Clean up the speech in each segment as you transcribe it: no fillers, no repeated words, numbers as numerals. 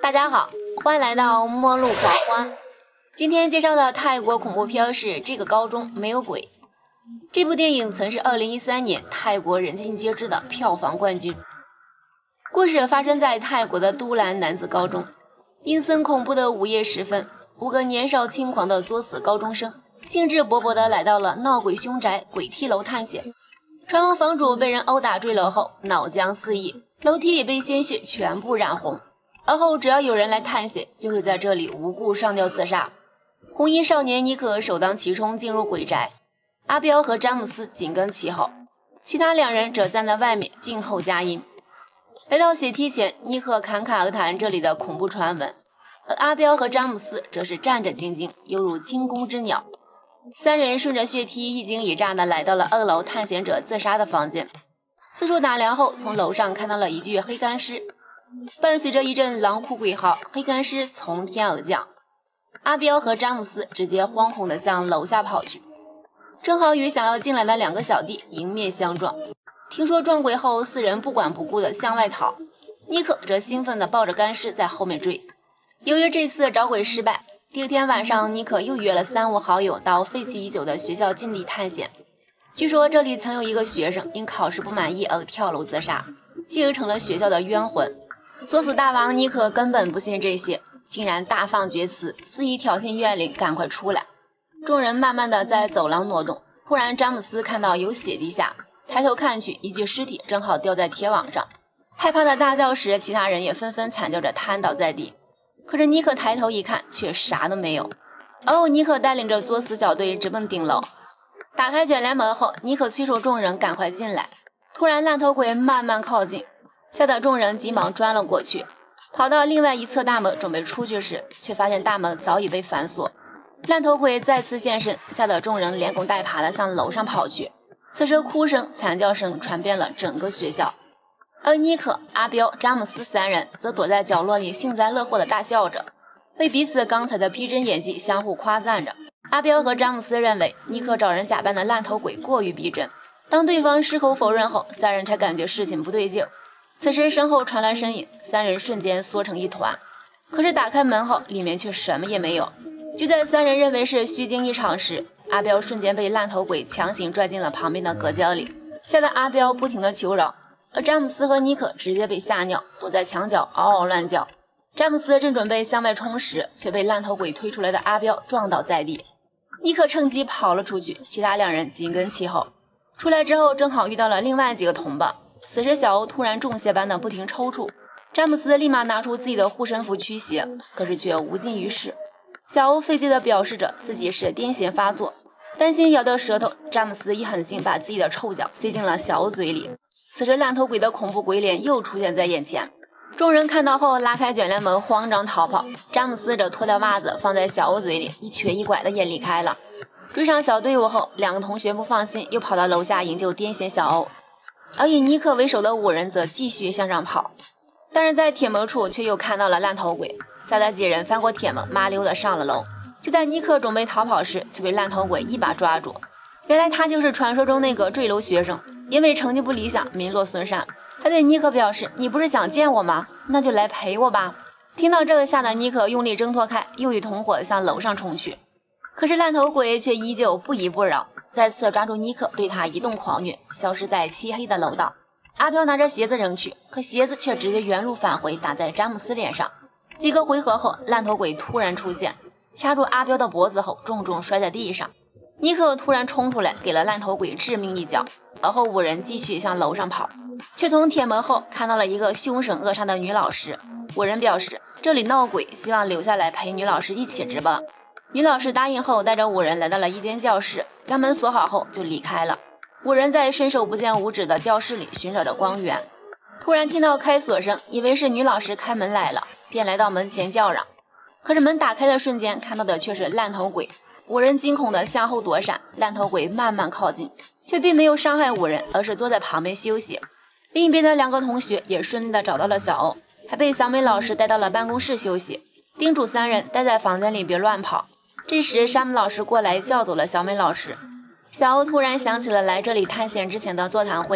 大家好，欢迎来到末路狂欢。今天介绍的泰国恐怖片是《这个高中没有鬼》。这部电影曾是2013年泰国人尽皆知的票房冠军。故事发生在泰国的都兰男子高中，阴森恐怖的午夜时分，5个年少轻狂的作死高中生兴致勃勃地来到了闹鬼凶宅鬼梯楼探险。传闻房主被人殴打坠楼后脑浆四溢，楼梯也被鲜血全部染红，而后只要有人来探险，就会在这里无故上吊自杀。红衣少年尼克首当其冲进入鬼宅，阿彪和詹姆斯紧跟其后，其他2人则站在外面静候佳音。来到血梯前，尼克侃侃而谈这里的恐怖传闻，而阿彪和詹姆斯则是战战兢兢，犹如惊弓之鸟。3人顺着血梯一惊一乍地来到了2楼探险者自杀的房间，四处打量后，从楼上看到了一具黑干尸，伴随着一阵狼哭鬼嚎，黑干尸从天而降。阿彪和詹姆斯直接惶恐地向楼下跑去，正好与想要进来的2个小弟迎面相撞。听说撞鬼后，4人不管不顾地向外逃，尼克则兴奋地抱着干尸在后面追。由于这次找鬼失败，第二天晚上，尼克又约了3、5好友到废弃已久的学校禁地探险。据说这里曾有一个学生因考试不满意而跳楼自杀，继而成了学校的冤魂。作死大王尼克根本不信这些，竟然大放厥词，肆意挑衅怨灵赶快出来。众人慢慢的在走廊挪动，忽然詹姆斯看到有血滴下，抬头看去，一具尸体正好吊在铁网上。害怕的大叫时，其他人也纷纷惨叫着瘫倒在地。可是尼克抬头一看，却啥都没有。尼克带领着作死小队直奔顶楼，打开卷帘门后，尼克催促众人赶快进来。突然烂头鬼慢慢靠近，吓得众人急忙钻了过去，跑到另外一侧大门准备出去时，却发现大门早已被反锁。烂头鬼再次现身，吓得众人连滚带爬的向楼上跑去。此时哭声惨叫声传遍了整个学校，而尼克、阿彪、詹姆斯3人则躲在角落里幸灾乐祸的大笑着，为彼此刚才的逼真演技相互夸赞着。阿彪和詹姆斯认为尼克找人假扮的烂头鬼过于逼真，当对方矢口否认后，3人才感觉事情不对劲。此时身后传来声音，3人瞬间缩成一团，可是打开门后，里面却什么也没有。就在3人认为是虚惊一场时，阿彪瞬间被烂头鬼强行拽进了旁边的隔间里，吓得阿彪不停地求饶，而詹姆斯和尼克直接被吓尿，躲在墙角嗷嗷乱叫。詹姆斯正准备向外冲时，却被烂头鬼推出来的阿彪撞倒在地。尼克趁机跑了出去，其他2人紧跟其后。出来之后正好遇到了另外几个同伴，此时小欧突然中邪般的不停抽搐，詹姆斯立马拿出自己的护身符驱邪，可是却无济于事。小欧费劲地表示着自己是癫痫发作，担心咬掉舌头，詹姆斯一狠心把自己的臭脚塞进了小欧嘴里。此时烂头鬼的恐怖鬼脸又出现在眼前，众人看到后拉开卷帘门慌张逃跑，詹姆斯则脱掉袜子放在小欧嘴里，一瘸一拐的也离开了。追上小队伍后，2个同学不放心，又跑到楼下营救癫痫小欧，而以尼克为首的5人则继续向上跑。但是在铁门处却又看到了烂头鬼，吓得几人翻过铁门麻溜的上了楼。就在尼克准备逃跑时，就被烂头鬼一把抓住。原来他就是传说中那个坠楼学生，因为成绩不理想，名落孙山，还对尼克表示：“你不是想见我吗？那就来陪我吧。”听到这个，吓得尼克用力挣脱开，又与同伙向楼上冲去。可是烂头鬼却依旧不依不饶，再次抓住尼克，对他一顿狂虐，消失在漆黑的楼道。阿彪拿着鞋子扔去，可鞋子却直接原路返回，打在詹姆斯脸上。几个回合后，烂头鬼突然出现，掐住阿彪的脖子后重重摔在地上。尼克突然冲出来，给了烂头鬼致命一脚，而后5人继续向楼上跑，却从铁门后看到了一个凶神恶煞的女老师。5人表示这里闹鬼，希望留下来陪女老师一起值班。女老师答应后，带着5人来到了一间教室，将门锁好后就离开了。5人在伸手不见五指的教室里寻找着光源，突然听到开锁声，以为是女老师开门来了，便来到门前叫嚷。可是门打开的瞬间，看到的却是烂头鬼。5人惊恐地向后躲闪，烂头鬼慢慢靠近，却并没有伤害5人，而是坐在旁边休息。另一边的2个同学也顺利地找到了小欧，还被小美老师带到了办公室休息，叮嘱3人待在房间里别乱跑。这时山姆老师过来叫走了小美老师。小欧突然想起了来这里探险之前的座谈会，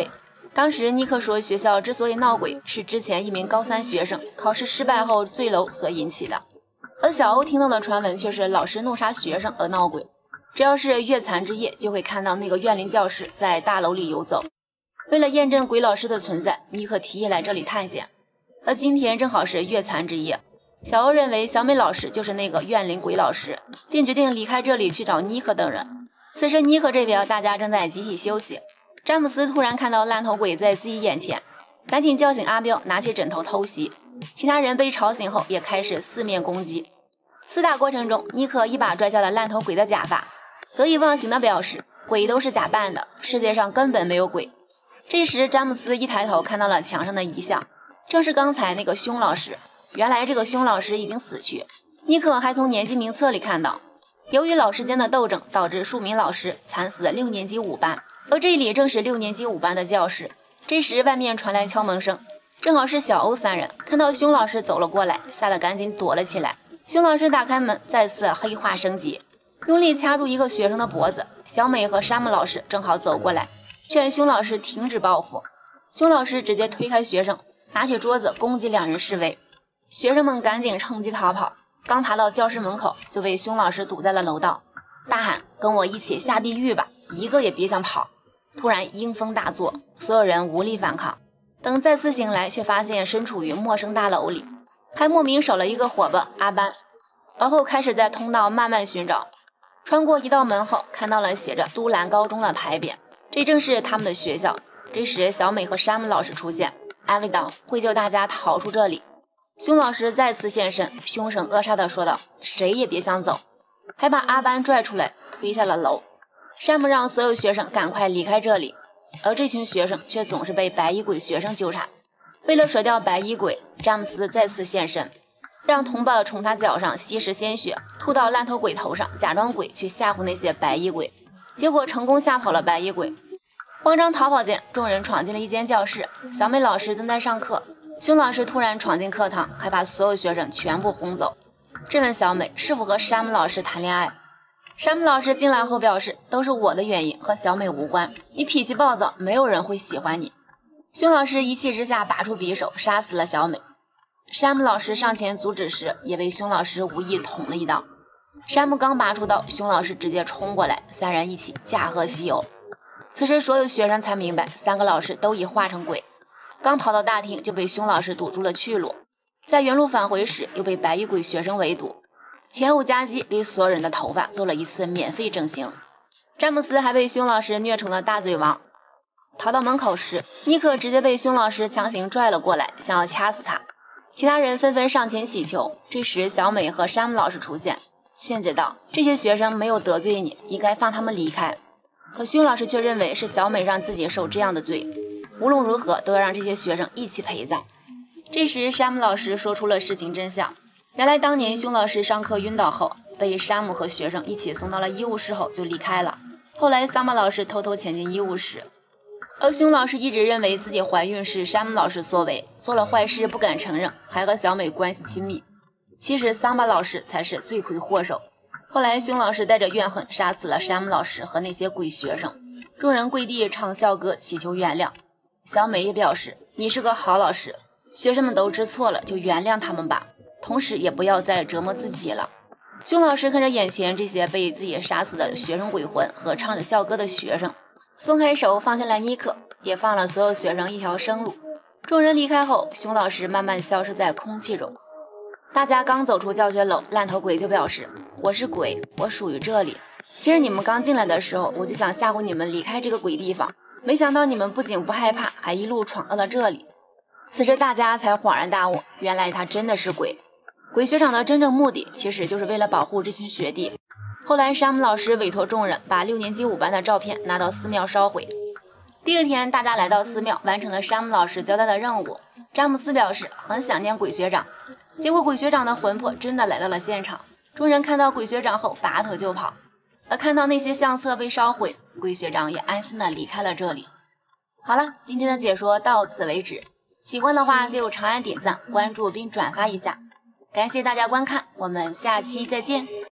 当时尼克说，学校之所以闹鬼，是之前一名高3学生考试失败后坠楼所引起的。而小欧听到的传闻却是老师弄杀学生而闹鬼。只要是月残之夜，就会看到那个怨灵教师在大楼里游走。为了验证鬼老师的存在，尼克提议来这里探险。而今天正好是月残之夜，小欧认为小美老师就是那个怨灵鬼老师，便决定离开这里去找尼克等人。此时尼克这边大家正在集体休息，詹姆斯突然看到烂头鬼在自己眼前，赶紧叫醒阿彪，拿起枕头偷袭。其他人被吵醒后也开始四面攻击。厮打过程中，尼克一把拽下了烂头鬼的假发，得意忘形地表示鬼都是假扮的，世界上根本没有鬼。这时詹姆斯一抬头看到了墙上的遗像，正是刚才那个凶老师。原来这个凶老师已经死去。尼克还从年级名册里看到，由于老师间的斗争导致数名老师惨死6年级5班，而这里正是6年级5班的教室。这时外面传来敲门声，正好是小欧3人，看到凶老师走了过来，吓得赶紧躲了起来。凶老师打开门，再次黑化升级，用力掐住一个学生的脖子。小美和山姆老师正好走过来，劝凶老师停止报复。凶老师直接推开学生，拿起桌子攻击2人示威。学生们赶紧趁机逃跑，刚爬到教室门口就被凶老师堵在了楼道，大喊跟我一起下地狱吧，一个也别想跑。突然阴风大作，所有人无力反抗。等再次醒来，却发现身处于陌生大楼里，还莫名少了一个伙伴阿班。而后开始在通道慢慢寻找，穿过一道门后，看到了写着都兰高中的牌匾，这正是他们的学校。这时小美和山姆老师出现，安慰道会救大家逃出这里。凶老师再次现身，凶神恶煞地说道谁也别想走，还把阿班拽出来推下了楼。山姆让所有学生赶快离开这里，而这群学生却总是被白衣鬼学生纠缠。为了甩掉白衣鬼，詹姆斯再次现身，让同伴从他脚上吸食鲜血，吐到烂头鬼头上，假装鬼去吓唬那些白衣鬼，结果成功吓跑了白衣鬼。慌张逃跑间，众人闯进了一间教室，小美老师正在上课，凶老师突然闯进课堂，还把所有学生全部轰走，质问小美是否和山姆老师谈恋爱。山姆老师进来后表示都是我的原因，和小美无关，你脾气暴躁，没有人会喜欢你。凶老师一气之下拔出匕首杀死了小美。山姆老师上前阻止时，也被凶老师无意捅了一刀。山姆刚拔出刀，凶老师直接冲过来，3人一起驾鹤西游。此时所有学生才明白3个老师都已化成鬼，刚跑到大厅就被凶老师堵住了去路，在原路返回时又被白衣鬼学生围堵，前后夹击，给所有人的头发做了一次免费整形。詹姆斯还被凶老师虐成了大嘴王。逃到门口时，尼克直接被凶老师强行拽了过来，想要掐死他。其他人纷纷上前祈求，这时小美和山姆老师出现，劝解道这些学生没有得罪你，应该放他们离开。可凶老师却认为是小美让自己受这样的罪，无论如何都要让这些学生一起陪葬。这时山姆老师说出了事情真相，原来当年凶老师上课晕倒后，被山姆和学生一起送到了医务室后就离开了。后来桑巴老师偷偷潜进医务室，而凶老师一直认为自己怀孕是山姆老师所为，做了坏事不敢承认，还和小美关系亲密。其实桑巴老师才是罪魁祸首。后来凶老师带着怨恨杀死了山姆老师和那些鬼学生，众人跪地唱校歌祈求原谅。小美也表示你是个好老师，学生们都知错了就原谅他们吧，同时也不要再折磨自己了。凶老师看着眼前这些被自己杀死的学生鬼魂和唱着校歌的学生，松开手放下了尼克，也放了所有学生一条生路。众人离开后，凶老师慢慢消失在空气中。大家刚走出教学楼，烂头鬼就表示我是鬼，我属于这里。其实你们刚进来的时候，我就想吓唬你们离开这个鬼地方，没想到你们不仅不害怕，还一路闯到了这里。此时大家才恍然大悟，原来他真的是鬼。鬼学长的真正目的其实就是为了保护这群学弟。后来山姆老师委托众人把6年级5班的照片拿到寺庙烧毁。第二天大家来到寺庙，完成了山姆老师交代的任务。詹姆斯表示很想念鬼学长，结果鬼学长的魂魄真的来到了现场。众人看到鬼学长后拔腿就跑，而看到那些相册被烧毁，鬼学长也安心的离开了这里。好了，今天的解说到此为止，喜欢的话就长按点赞、关注并转发一下，感谢大家观看，我们下期再见。